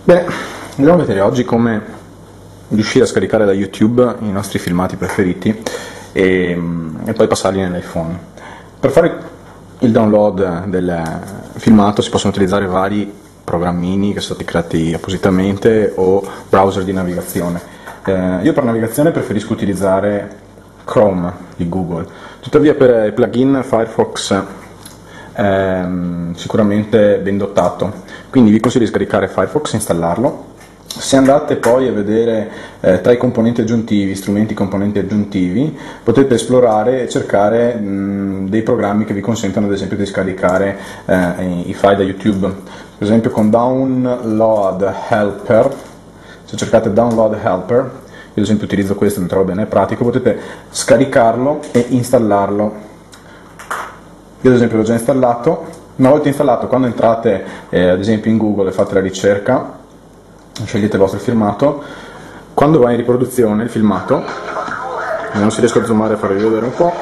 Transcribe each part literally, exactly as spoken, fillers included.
Bene, andiamo a vedere oggi come riuscire a scaricare da YouTube i nostri filmati preferiti e, e poi passarli nell'iPhone. Per fare il download del filmato si possono utilizzare vari programmini che sono stati creati appositamente o browser di navigazione. Eh, io per navigazione preferisco utilizzare Chrome di Google, tuttavia per il plugin Firefox ehm, sicuramente ben dotato, quindi vi consiglio di scaricare Firefox e installarlo. Se andate poi a vedere eh, tra i componenti aggiuntivi, strumenti componenti aggiuntivi, potete esplorare e cercare mh, dei programmi che vi consentono ad esempio di scaricare eh, i, i file da YouTube. Per esempio con Download Helper, se cercate Download Helper, io ad esempio utilizzo questo, mi trovo bene, è pratico, potete scaricarlo e installarlo. Io ad esempio l'ho già installato. Una volta installato, quando entrate eh, ad esempio in Google e fate la ricerca, scegliete il vostro filmato, quando va in riproduzione il filmato, vediamo se riesco a zoomare e farvi vedere un po',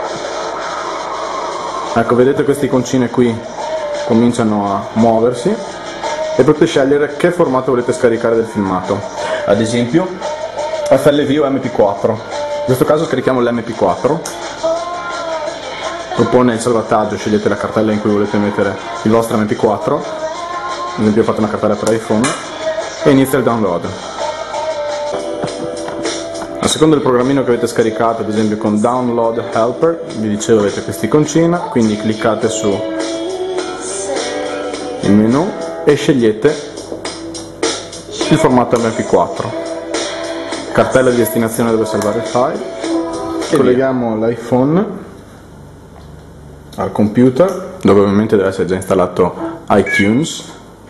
ecco, vedete queste iconcine qui cominciano a muoversi e potete scegliere che formato volete scaricare del filmato, ad esempio F L V o M P quattro. In questo caso scarichiamo l'M P quattro, propone il salvataggio, scegliete la cartella in cui volete mettere il vostro M P quattro, ad esempio fate una cartella per iPhone e inizia il download. A seconda del programmino che avete scaricato, ad esempio con Download Helper, vi dicevo avete questa iconcina, quindi cliccate su il menu e scegliete il formato M P quattro, cartella di destinazione dove salvare il file, e colleghiamo l'iPhone al computer, dove ovviamente deve essere già installato iTunes.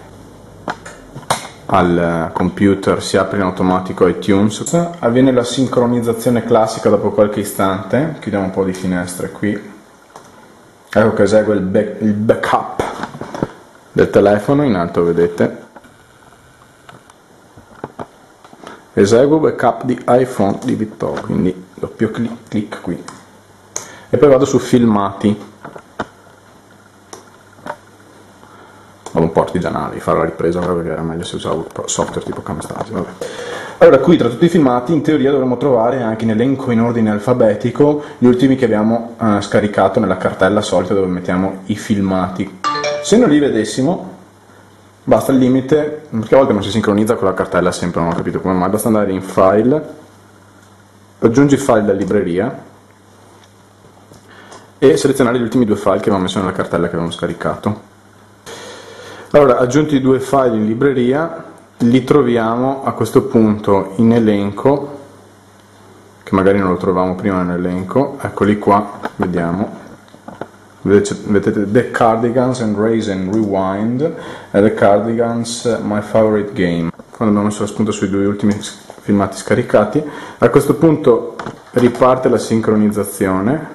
Al computer si apre in automatico iTunes, avviene la sincronizzazione classica dopo qualche istante. Chiudiamo un po' di finestre qui, ecco che esegue il, back, il backup del telefono, in alto vedete, eseguo backup di iPhone di Vittorio, quindi doppio clic, clic qui e poi vado su filmati. Un po' artigianali, fare la ripresa perché era meglio se usavo software tipo Camtasia. Vabbè. Allora, qui tra tutti i filmati in teoria dovremmo trovare anche in elenco in ordine alfabetico gli ultimi che abbiamo eh, scaricato nella cartella solita dove mettiamo i filmati. Se non li vedessimo, basta il limite, perché a volte non si sincronizza con la cartella sempre, non ho capito come mai, basta andare in file, aggiungi file da libreria e selezionare gli ultimi due file che abbiamo messo nella cartella che abbiamo scaricato. Allora, aggiunti i due file in libreria, li troviamo a questo punto in elenco, che magari non lo trovavamo prima nell'elenco, eccoli qua, vediamo, vedete The Cardigans and Raise and Rewind e The Cardigans My Favorite Game, quando abbiamo messo lo spunto sui due ultimi filmati scaricati. A questo punto riparte la sincronizzazione,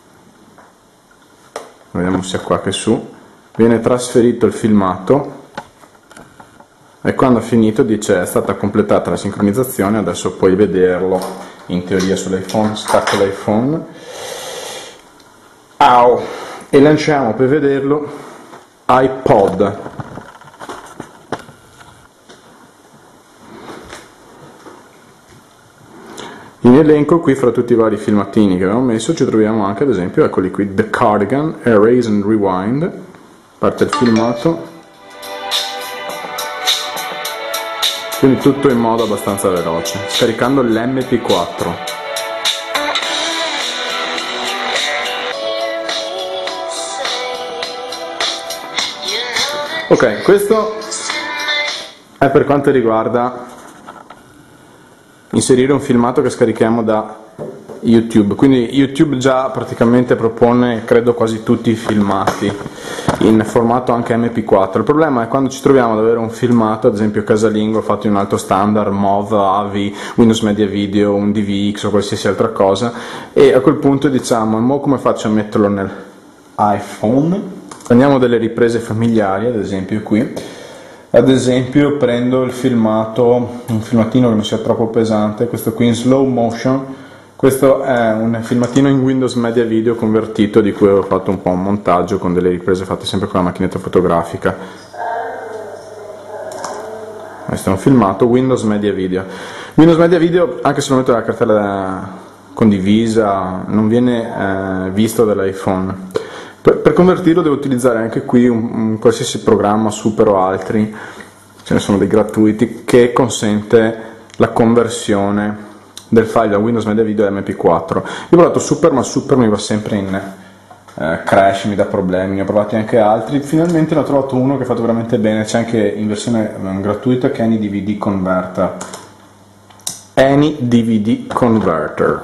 vediamo sia qua che su, viene trasferito il filmato e quando ha finito dice è stata completata la sincronizzazione, adesso puoi vederlo in teoria sull'iPhone. Stacco l'iPhone Au. e lanciamo per vederlo iPod. In elenco qui fra tutti i vari filmatini che abbiamo messo ci troviamo anche ad esempio, eccoli qui, The Cardigan, Erase and Rewind. Parte il filmato, quindi tutto in modo abbastanza veloce, scaricando l'M P quattro. Ok, questo è per quanto riguarda inserire un filmato che scarichiamo da YouTube. Quindi YouTube già praticamente propone, credo, quasi tutti i filmati in formato anche M P quattro. Il problema è quando ci troviamo ad avere un filmato, ad esempio casalingo, fatto in un alto standard, M O V, A V I, Windows Media Video, un D V X o qualsiasi altra cosa, e a quel punto diciamo, e mo come faccio a metterlo nell'iPhone? Prendiamo delle riprese familiari, ad esempio qui, ad esempio prendo il filmato, un filmatino che non sia troppo pesante, questo qui in slow motion. Questo è un filmatino in Windows Media Video convertito, di cui ho fatto un po' un montaggio con delle riprese fatte sempre con la macchinetta fotografica. questo è un filmato, Windows Media Video. Windows Media Video, anche se lo metto nella cartella condivisa, non viene eh, visto dall'iPhone. Per, per convertirlo devo utilizzare anche qui un, un qualsiasi programma, Super o altri, ce ne sono dei gratuiti, che consente la conversione del file da Windows Media Video a M P quattro. Io ho provato Super, ma Super mi va sempre in eh, crash, mi dà problemi, ne ho provati anche altri, finalmente ne ho trovato uno che è fatto veramente bene, c'è anche in versione um, gratuita, che è AnyDVD Converter. AnyDVD Converter.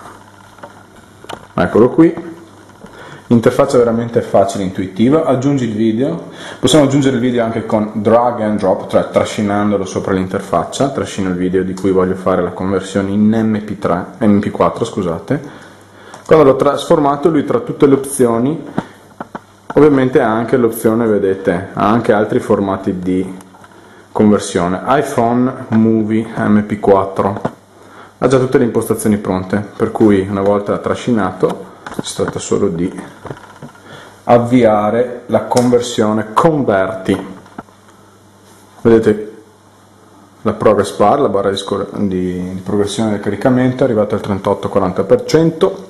Eccolo qui. L'interfaccia è veramente facile e intuitiva. Aggiungi il video, possiamo aggiungere il video anche con drag and drop, cioè trascinandolo sopra l'interfaccia. Trascino il video di cui voglio fare la conversione in M P tre, M P quattro, scusate. Quando l'ho trasformato, lui tra tutte le opzioni, ovviamente ha anche l'opzione, vedete, ha anche altri formati di conversione. iPhone, Movie, M P quattro, ha già tutte le impostazioni pronte, per cui una volta trascinato si tratta solo di avviare la conversione converti. Vedete la progress bar, la barra di, di, di progressione del caricamento è arrivata al trentotto quaranta per cento.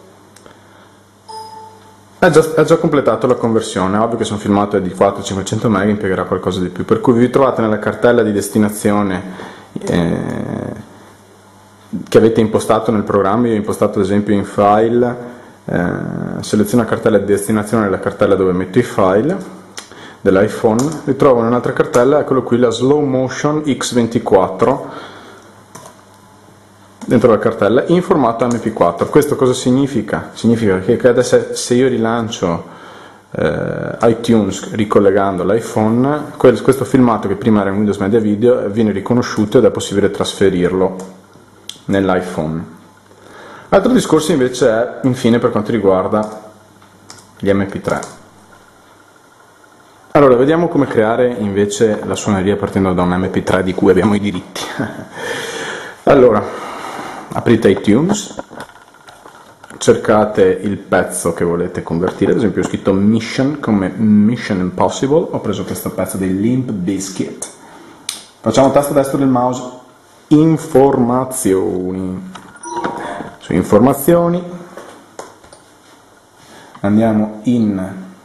Ha già, ha già completato la conversione. Ovvio che se un filmato è di quattrocento cinquecento mega impiegherà qualcosa di più, per cui vi trovate nella cartella di destinazione eh, che avete impostato nel programma. Io ho impostato ad esempio in file, Eh, seleziono la cartella di destinazione, la cartella dove metto i file dell'iPhone, ritrovo in un'altra cartella, eccolo qui, la Slow Motion X ventiquattro, dentro la cartella in formato M P quattro. Questo cosa significa? Significa che adesso, se io rilancio eh, iTunes ricollegando l'iPhone, questo filmato che prima era in Windows Media Video viene riconosciuto ed è possibile trasferirlo nell'iPhone. Altro discorso invece è, infine, per quanto riguarda gli M P tre. Allora, vediamo come creare invece la suoneria partendo da un M P tre di cui abbiamo i diritti. Allora, aprite iTunes, cercate il pezzo che volete convertire, ad esempio ho scritto Mission come Mission Impossible, ho preso questo pezzo dei Limp Bizkit. Facciamo tasto destro del mouse, informazioni. Su informazioni andiamo in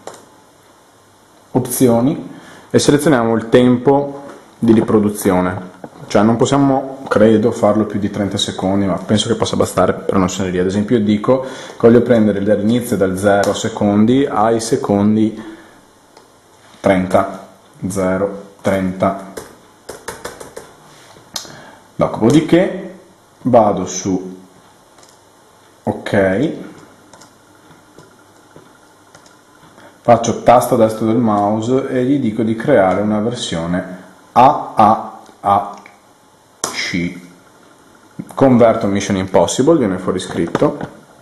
opzioni e selezioniamo il tempo di riproduzione, cioè non possiamo, credo, farlo più di trenta secondi, ma penso che possa bastare per una suoneria. Ad esempio io dico che voglio prendere dall'inizio dal zero secondi ai secondi trenta, zero, trenta. Dopodiché vado su ok, faccio tasto destro del mouse e gli dico di creare una versione A A A C. Converto Mission Impossible, viene fuori scritto,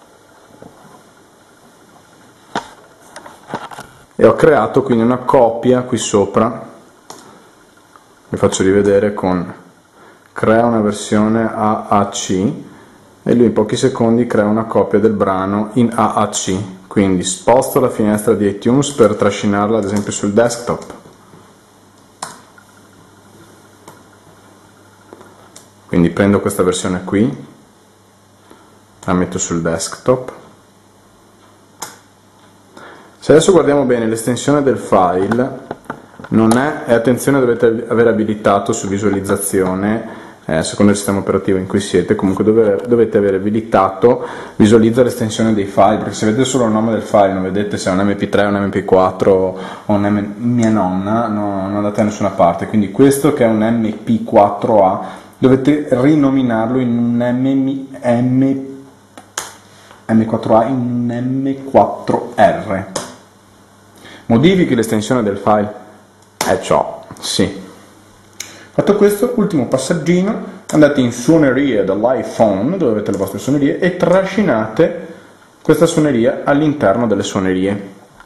e ho creato quindi una copia qui sopra. Vi faccio rivedere con crea una versione A A C e lui in pochi secondi crea una copia del brano in A A C. Quindi sposto la finestra di iTunes per trascinarla ad esempio sul desktop. Quindi prendo questa versione qui, la metto sul desktop. Se adesso guardiamo bene, l'estensione del file non è, e attenzione, dovete avere abilitato su visualizzazione, Eh, secondo il sistema operativo in cui siete, comunque dovete, dovete avere abilitato visualizza l'estensione dei file, perché se vedete solo il nome del file, non vedete se è un M P tre, un M P quattro o un M... mia nonna, no, non andate da nessuna parte. Quindi questo, che è un M P quattro A, dovete rinominarlo in un M, M, M quattro A in un M quattro R. Modifichi l'estensione del file, è ciò, sì. Fatto questo, ultimo passaggino, andate in suonerie dell'iPhone, dove avete le vostre suonerie, e trascinate questa suoneria all'interno delle suonerie.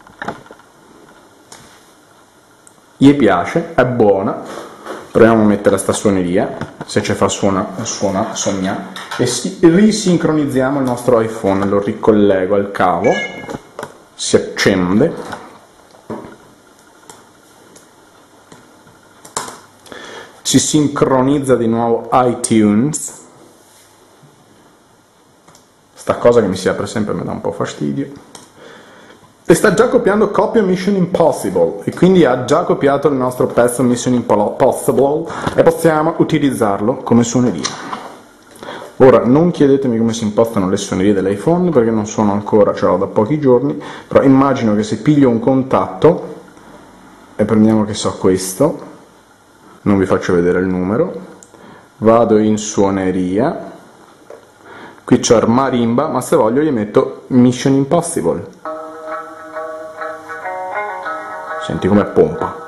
Gli piace, è buona, proviamo a mettere sta suoneria, se ci fa suona, suona, sogna, e si, risincronizziamo il nostro iPhone, lo ricollego al cavo, si si sincronizza di nuovo iTunes, sta cosa che mi si apre sempre mi dà un po' fastidio, e sta già copiando copia Mission Impossible, e quindi ha già copiato il nostro pezzo Mission Impossible e possiamo utilizzarlo come suoneria. Ora, non chiedetemi come si impostano le suonerie dell'iPhone, perché non sono ancora, ce l'ho da pochi giorni, però immagino che se piglio un contatto, e prendiamo che so questo, non vi faccio vedere il numero, vado in suoneria, qui c'è marimba, ma se voglio gli metto Mission Impossible. Senti come pompa.